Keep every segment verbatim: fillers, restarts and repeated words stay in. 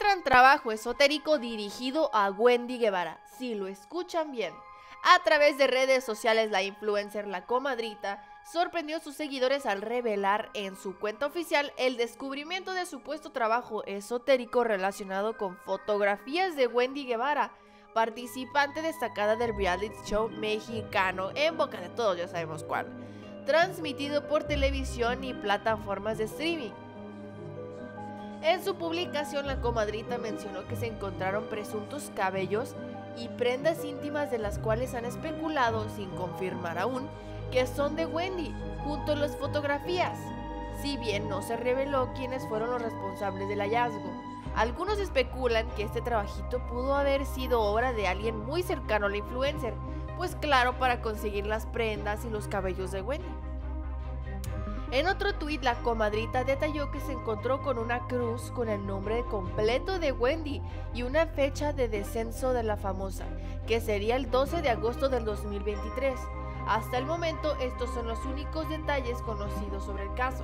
gran trabajo esotérico dirigido a Wendy Guevara, si lo escuchan bien. A través de redes sociales, la influencer La Comadrita sorprendió a sus seguidores al revelar en su cuenta oficial el descubrimiento de supuesto trabajo esotérico relacionado con fotografías de Wendy Guevara, participante destacada del reality show mexicano, en boca de todos ya sabemos cuál, transmitido por televisión y plataformas de streaming. En su publicación, La Comadrita mencionó que se encontraron presuntos cabellos y prendas íntimas de las cuales han especulado, sin confirmar aún, que son de Wendy, junto a las fotografías. Si bien no se reveló quiénes fueron los responsables del hallazgo, algunos especulan que este trabajito pudo haber sido obra de alguien muy cercano a la influencer, pues claro, para conseguir las prendas y los cabellos de Wendy. En otro tuit, La Comadrita detalló que se encontró con una cruz con el nombre completo de Wendy y una fecha de descenso de la famosa, que sería el doce de agosto del dos mil veintitrés. Hasta el momento, estos son los únicos detalles conocidos sobre el caso.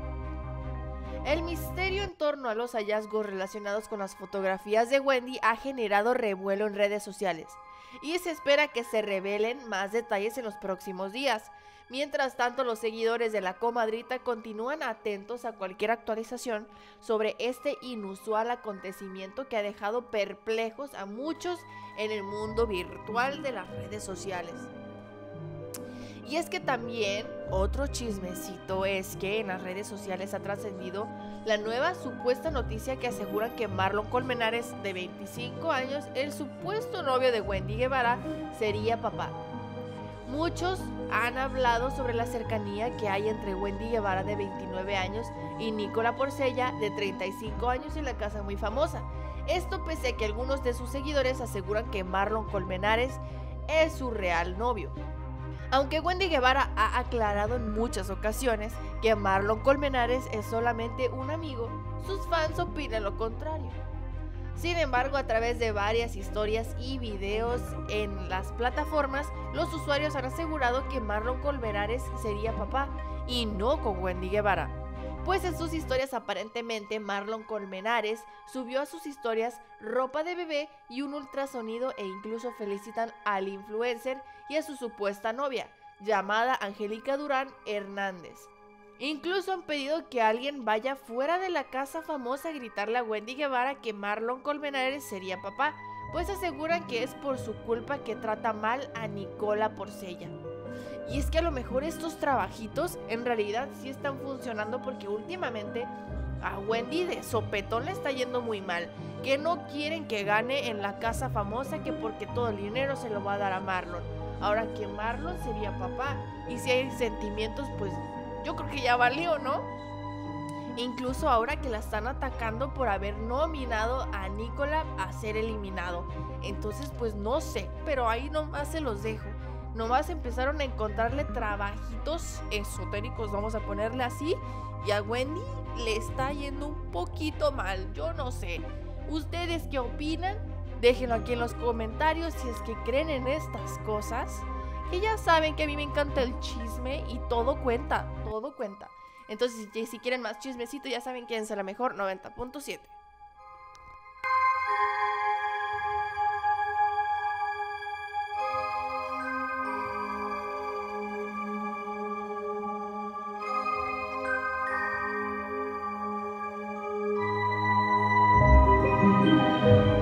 El misterio en torno a los hallazgos relacionados con las fotografías de Wendy ha generado revuelo en redes sociales, y se espera que se revelen más detalles en los próximos días. Mientras tanto, los seguidores de La Comadrita continúan atentos a cualquier actualización sobre este inusual acontecimiento que ha dejado perplejos a muchos en el mundo virtual de las redes sociales. Y es que también otro chismecito es que en las redes sociales ha trascendido la nueva supuesta noticia que aseguran que Marlon Colmenares, de veinticinco años, el supuesto novio de Wendy Guevara, sería papá. Muchos han hablado sobre la cercanía que hay entre Wendy Guevara, de veintinueve años, y Nicola Porcella, de treinta y cinco años, en La Casa Muy Famosa. Esto pese a que algunos de sus seguidores aseguran que Marlon Colmenares es su real novio. Aunque Wendy Guevara ha aclarado en muchas ocasiones que Marlon Colmenares es solamente un amigo, sus fans opinan lo contrario. Sin embargo, a través de varias historias y videos en las plataformas, los usuarios han asegurado que Marlon Colmenares sería papá y no con Wendy Guevara. Pues en sus historias aparentemente Marlon Colmenares subió a sus historias ropa de bebé y un ultrasonido, e incluso felicitan al influencer y a su supuesta novia, llamada Angélica Durán Hernández. Incluso han pedido que alguien vaya fuera de la casa famosa a gritarle a Wendy Guevara que Marlon Colmenares sería papá, pues aseguran que es por su culpa que trata mal a Nicola Porcella. Y es que a lo mejor estos trabajitos en realidad sí están funcionando, porque últimamente a Wendy de sopetón le está yendo muy mal, que no quieren que gane en la casa famosa, que porque todo el dinero se lo va a dar a Marlon. Ahora que Marlon sería papá, y si hay sentimientos, pues yo creo que ya valió, ¿no? Incluso ahora que la están atacando por haber nominado a Nicola a ser eliminado. Entonces pues no sé, pero ahí nomás se los dejo. Nomás empezaron a encontrarle trabajitos esotéricos, vamos a ponerle así, y a Wendy le está yendo un poquito mal, yo no sé. ¿Ustedes qué opinan? Déjenlo aquí en los comentarios si es que creen en estas cosas, que ya saben que a mí me encanta el chisme y todo cuenta, todo cuenta. Entonces, si, si quieren más chismecito, ya saben, quédense a La Mejor noventa punto siete. Thank you.